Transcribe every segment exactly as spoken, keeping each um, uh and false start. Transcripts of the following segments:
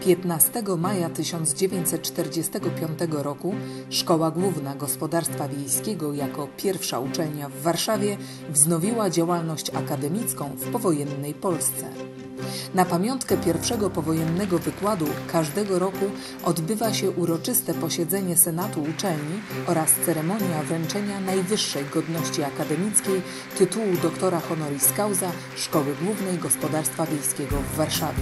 piętnastego maja tysiąc dziewięćset czterdziestego piątego roku Szkoła Główna Gospodarstwa Wiejskiego jako pierwsza uczelnia w Warszawie wznowiła działalność akademicką w powojennej Polsce. Na pamiątkę pierwszego powojennego wykładu każdego roku odbywa się uroczyste posiedzenie Senatu Uczelni oraz ceremonia wręczenia najwyższej godności akademickiej tytułu doktora honoris causa Szkoły Głównej Gospodarstwa Wiejskiego w Warszawie.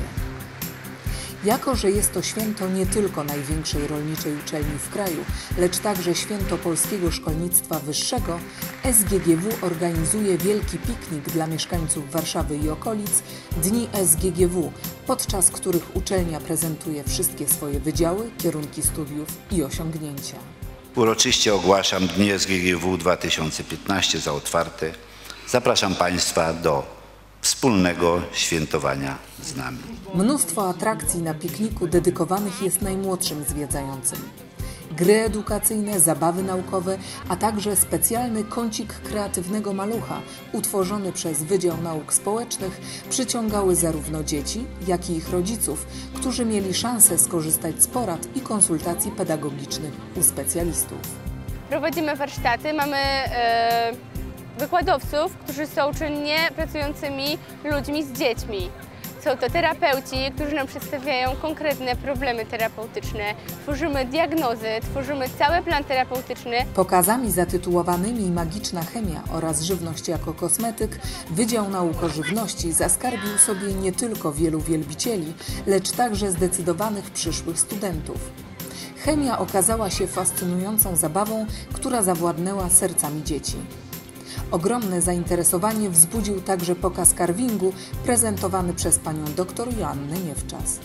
Jako że jest to święto nie tylko największej rolniczej uczelni w kraju, lecz także święto polskiego szkolnictwa wyższego, S G G W organizuje wielki piknik dla mieszkańców Warszawy i okolic, Dni S G G W, podczas których uczelnia prezentuje wszystkie swoje wydziały, kierunki studiów i osiągnięcia. Uroczyście ogłaszam Dni S G G W dwa tysiące piętnaście za otwarte. Zapraszam Państwa do wspólnego świętowania z nami. Mnóstwo atrakcji na pikniku dedykowanych jest najmłodszym zwiedzającym. Gry edukacyjne, zabawy naukowe, a także specjalny kącik kreatywnego malucha utworzony przez Wydział Nauk Społecznych przyciągały zarówno dzieci, jak i ich rodziców, którzy mieli szansę skorzystać z porad i konsultacji pedagogicznych u specjalistów. Prowadzimy warsztaty, mamy yy... wykładowców, którzy są czynnie pracującymi ludźmi z dziećmi. Są to terapeuci, którzy nam przedstawiają konkretne problemy terapeutyczne. Tworzymy diagnozy, tworzymy cały plan terapeutyczny. Pokazami zatytułowanymi Magiczna chemia oraz Żywność jako kosmetyk Wydział Nauk o Żywności zaskarbił sobie nie tylko wielu wielbicieli, lecz także zdecydowanych przyszłych studentów. Chemia okazała się fascynującą zabawą, która zawładnęła sercami dzieci. Ogromne zainteresowanie wzbudził także pokaz carvingu prezentowany przez panią doktor Joannę Niewczas.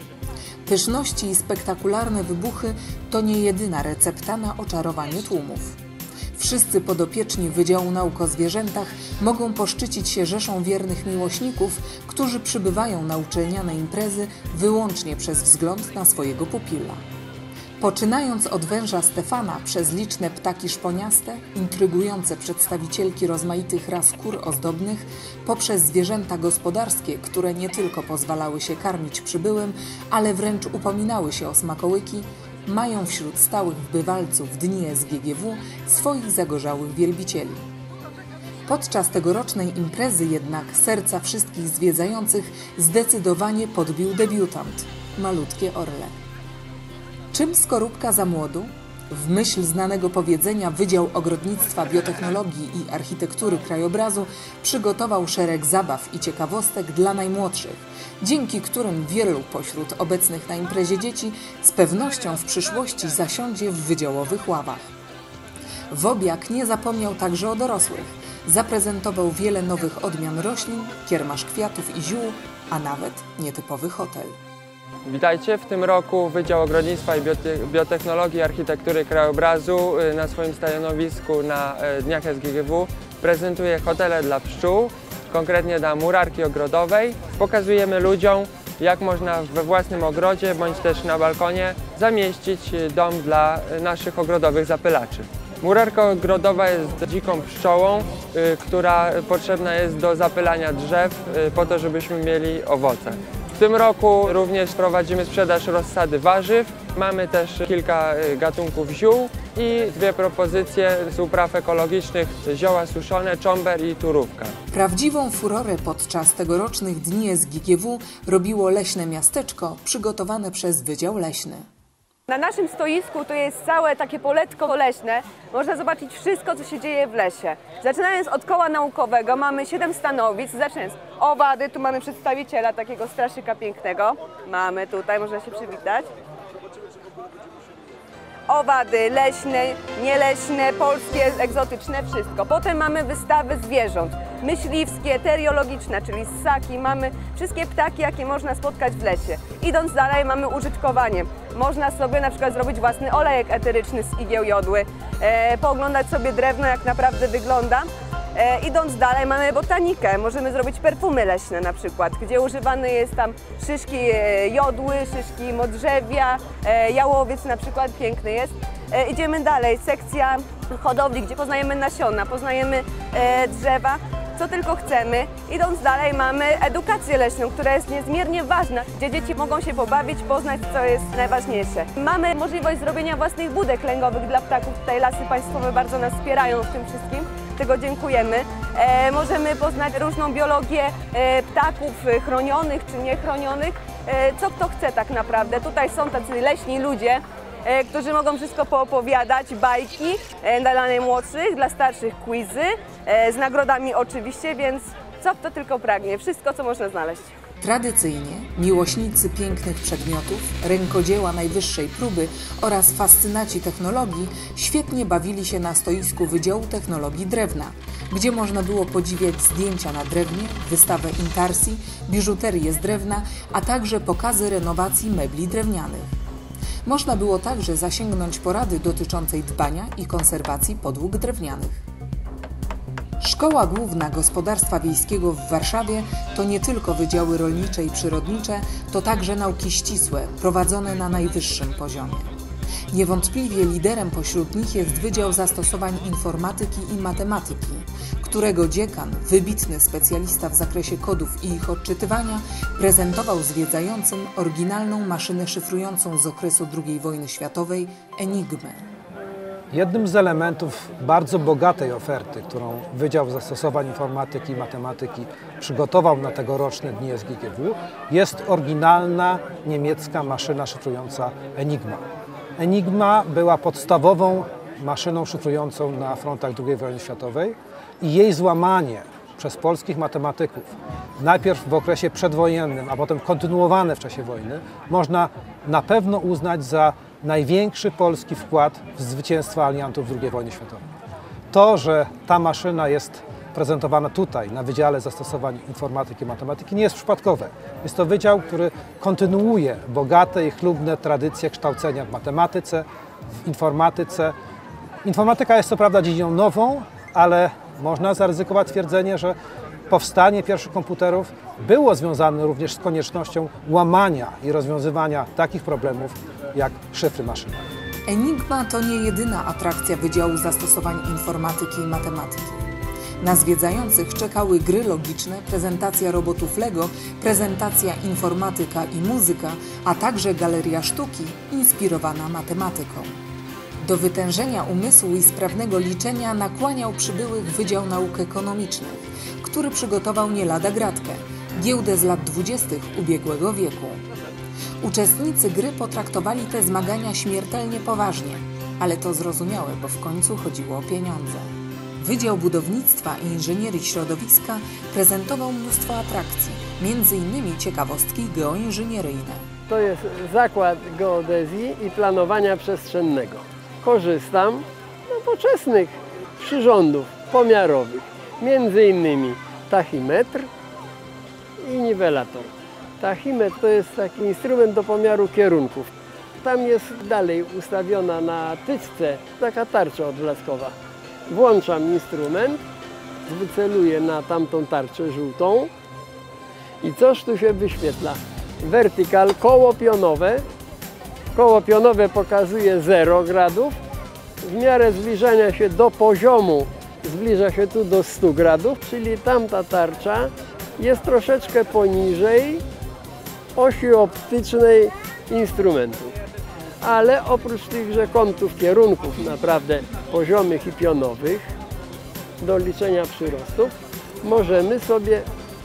Pyszności i spektakularne wybuchy to nie jedyna recepta na oczarowanie tłumów. Wszyscy podopieczni Wydziału Nauk o Zwierzętach mogą poszczycić się rzeszą wiernych miłośników, którzy przybywają na uczelniane imprezy wyłącznie przez wzgląd na swojego pupila. Poczynając od węża Stefana przez liczne ptaki szponiaste, intrygujące przedstawicielki rozmaitych ras kur ozdobnych, poprzez zwierzęta gospodarskie, które nie tylko pozwalały się karmić przybyłym, ale wręcz upominały się o smakołyki, mają wśród stałych bywalców Dni S G G W swoich zagorzałych wielbicieli. Podczas tegorocznej imprezy jednak serca wszystkich zwiedzających zdecydowanie podbił debiutant – malutkie orle. Czym skorupka za młodu? W myśl znanego powiedzenia Wydział Ogrodnictwa, Biotechnologii i Architektury Krajobrazu przygotował szereg zabaw i ciekawostek dla najmłodszych, dzięki którym wielu pośród obecnych na imprezie dzieci z pewnością w przyszłości zasiądzie w wydziałowych ławach. Wobiak nie zapomniał także o dorosłych. Zaprezentował wiele nowych odmian roślin, kiermasz kwiatów i ziół, a nawet nietypowy hotel. Witajcie, w tym roku Wydział Ogrodnictwa i Biotechnologii i Architektury Krajobrazu na swoim stanowisku na Dniach S G G W prezentuje hotele dla pszczół, konkretnie dla murarki ogrodowej. Pokazujemy ludziom, jak można we własnym ogrodzie bądź też na balkonie zamieścić dom dla naszych ogrodowych zapylaczy. Murarka ogrodowa jest dziką pszczołą, która potrzebna jest do zapylania drzew po to, żebyśmy mieli owoce. W tym roku również prowadzimy sprzedaż rozsady warzyw. Mamy też kilka gatunków ziół i dwie propozycje z upraw ekologicznych: zioła suszone, czomber i turówka. Prawdziwą furorę podczas tegorocznych Dni S G G W robiło leśne miasteczko przygotowane przez Wydział Leśny. Na naszym stoisku to jest całe takie poletko leśne. Można zobaczyć wszystko, co się dzieje w lesie. Zaczynając od koła naukowego mamy siedem stanowisk. Zaczynając owady, tu mamy przedstawiciela takiego straszyka pięknego. Mamy tutaj, można się przywitać. Owady leśne, nieleśne, polskie, egzotyczne, wszystko. Potem mamy wystawy zwierząt, myśliwskie, teriologiczne, czyli ssaki. Mamy wszystkie ptaki, jakie można spotkać w lesie. Idąc dalej mamy użytkowanie. Można sobie na przykład zrobić własny olejek eteryczny z igieł jodły, e, pooglądać sobie drewno, jak naprawdę wygląda. E, idąc dalej mamy botanikę, możemy zrobić perfumy leśne na przykład, gdzie używany jest tam szyszki e, jodły, szyszki modrzewia, e, jałowiec na przykład, piękny jest. E, idziemy dalej, sekcja hodowli, gdzie poznajemy nasiona, poznajemy e, drzewa. co tylko chcemy. Idąc dalej mamy edukację leśną, która jest niezmiernie ważna, gdzie dzieci mogą się pobawić, poznać, co jest najważniejsze. Mamy możliwość zrobienia własnych budek lęgowych dla ptaków. Tutaj Lasy Państwowe bardzo nas wspierają w tym wszystkim. Czego dziękujemy. E, możemy poznać różną biologię e, ptaków chronionych czy niechronionych, e, co kto chce tak naprawdę. Tutaj są tacy leśni ludzie, e, którzy mogą wszystko poopowiadać, bajki e, dla najmłodszych, dla starszych quizy, e, z nagrodami oczywiście, więc co kto tylko pragnie, wszystko co można znaleźć. Tradycyjnie miłośnicy pięknych przedmiotów, rękodzieła najwyższej próby oraz fascynaci technologii świetnie bawili się na stoisku Wydziału Technologii Drewna, gdzie można było podziwiać zdjęcia na drewnie, wystawę intarsji, biżuterię z drewna, a także pokazy renowacji mebli drewnianych. Można było także zasięgnąć porady dotyczącej dbania i konserwacji podłóg drewnianych. Szkoła Główna Gospodarstwa Wiejskiego w Warszawie to nie tylko wydziały rolnicze i przyrodnicze, to także nauki ścisłe, prowadzone na najwyższym poziomie. Niewątpliwie liderem pośród nich jest Wydział Zastosowań Informatyki i Matematyki, którego dziekan, wybitny specjalista w zakresie kodów i ich odczytywania, prezentował zwiedzającym oryginalną maszynę szyfrującą z okresu drugiej wojny światowej Enigmę. Jednym z elementów bardzo bogatej oferty, którą Wydział Zastosowań Informatyki i Matematyki przygotował na tegoroczne dni S G G W, jest oryginalna niemiecka maszyna szyfrująca Enigma. Enigma była podstawową maszyną szyfrującą na frontach drugiej wojny światowej i jej złamanie przez polskich matematyków, najpierw w okresie przedwojennym, a potem kontynuowane w czasie wojny, można na pewno uznać za największy polski wkład w zwycięstwo aliantów w drugiej wojnie światowej. To, że ta maszyna jest prezentowana tutaj, na Wydziale Zastosowań Informatyki i Matematyki, nie jest przypadkowe. Jest to wydział, który kontynuuje bogate i chlubne tradycje kształcenia w matematyce, w informatyce. Informatyka jest co prawda dziedziną nową, ale można zaryzykować twierdzenie, że powstanie pierwszych komputerów było związane również z koniecznością łamania i rozwiązywania takich problemów jak szyfry maszynowe. Enigma to nie jedyna atrakcja Wydziału Zastosowań Informatyki i Matematyki. Na zwiedzających czekały gry logiczne, prezentacja robotów Lego, prezentacja informatyka i muzyka, a także galeria sztuki inspirowana matematyką. Do wytężenia umysłu i sprawnego liczenia nakłaniał przybyłych Wydział Nauk Ekonomicznych, który przygotował nie lada gratkę, giełdę z lat dwudziestych ubiegłego wieku. Uczestnicy gry potraktowali te zmagania śmiertelnie poważnie, ale to zrozumiałe, bo w końcu chodziło o pieniądze. Wydział Budownictwa i Inżynierii Środowiska prezentował mnóstwo atrakcji, między innymi ciekawostki geoinżynieryjne. To jest zakład geodezji i planowania przestrzennego. Korzystam z nowoczesnych przyrządów pomiarowych, między innymi tachymetr i niwelator. Tachymetr to jest taki instrument do pomiaru kierunków. Tam jest dalej ustawiona na tyczce taka tarcza odblaskowa. Włączam instrument, wyceluję na tamtą tarczę żółtą i coś tu się wyświetla. Vertical, koło pionowe. Koło pionowe pokazuje zero gradów. W miarę zbliżania się do poziomu zbliża się tu do stu gradów, czyli tamta tarcza jest troszeczkę poniżej osi optycznej instrumentu. Ale oprócz tychże kątów kierunków naprawdę poziomych i pionowych do liczenia przyrostów możemy sobie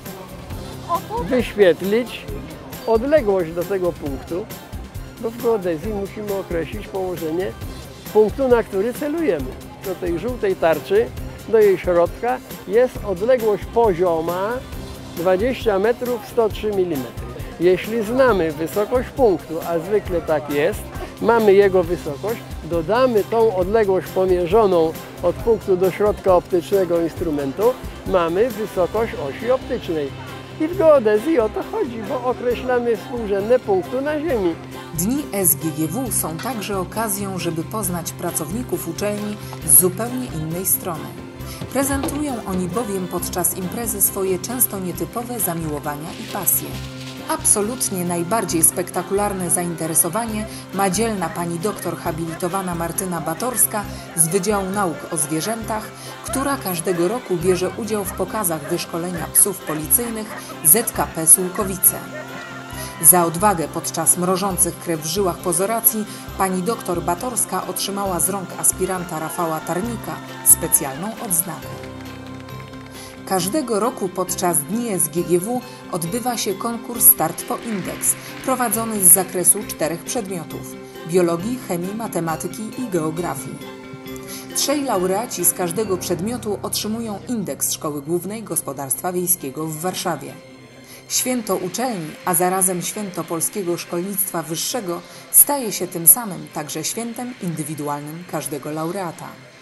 wyświetlić odległość do tego punktu, bo w geodezji musimy określić położenie punktu, na który celujemy. Do tej żółtej tarczy, do jej środka jest odległość pozioma dwadzieścia metrów sto trzy milimetry. Jeśli znamy wysokość punktu, a zwykle tak jest, mamy jego wysokość, dodamy tą odległość pomierzoną od punktu do środka optycznego instrumentu, mamy wysokość osi optycznej. I w geodezji o to chodzi, bo określamy współrzędne punktu na Ziemi. Dni S G G W są także okazją, żeby poznać pracowników uczelni z zupełnie innej strony. Prezentują oni bowiem podczas imprezy swoje często nietypowe zamiłowania i pasje. Absolutnie najbardziej spektakularne zainteresowanie ma dzielna pani doktor habilitowana Martyna Batorska z Wydziału Nauk o Zwierzętach, która każdego roku bierze udział w pokazach wyszkolenia psów policyjnych Z K P Sułkowice. Za odwagę podczas mrożących krew w żyłach pozoracji pani doktor Batorska otrzymała z rąk aspiranta Rafała Tarnika specjalną odznakę. Każdego roku podczas dni S G G W odbywa się konkurs Start po Indeks, prowadzony z zakresu czterech przedmiotów – biologii, chemii, matematyki i geografii. Trzej laureaci z każdego przedmiotu otrzymują indeks Szkoły Głównej Gospodarstwa Wiejskiego w Warszawie. Święto uczelni, a zarazem święto polskiego szkolnictwa wyższego staje się tym samym także świętem indywidualnym każdego laureata.